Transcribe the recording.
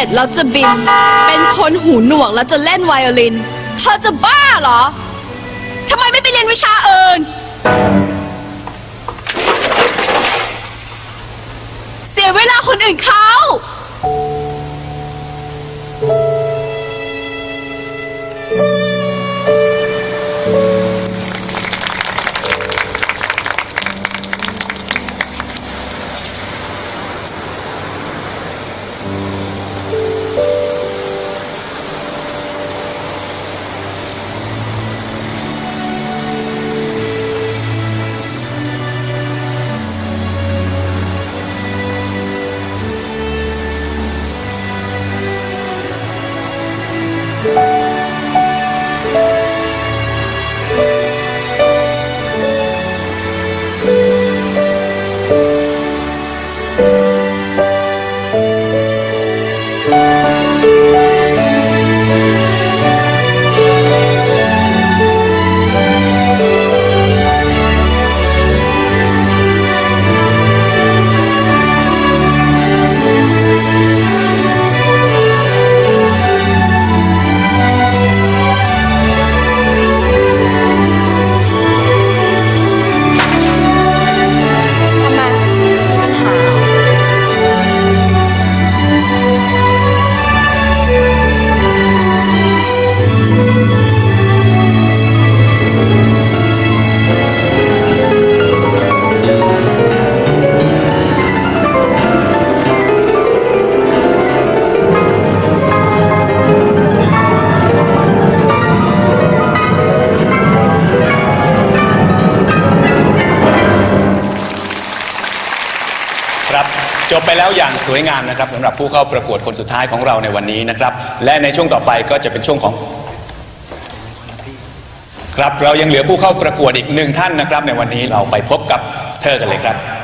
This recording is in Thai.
แล้วจะบินเป็นคนหูหนวกแล้วจะเล่นไวโอลินเธอจะบ้าเหรอทำไมไม่ไปเรียนวิชาอื่นเสียเวลาคนอื่นเขาจบไปแล้วอย่างสวยงามนะครับสำหรับผู้เข้าประกวดคนสุดท้ายของเราในวันนี้นะครับและในช่วงต่อไปก็จะเป็นช่วงของครับเรายังเหลือผู้เข้าประกวดอีก1 ท่านนะครับในวันนี้เราไปพบกับเธอกันเลยครับ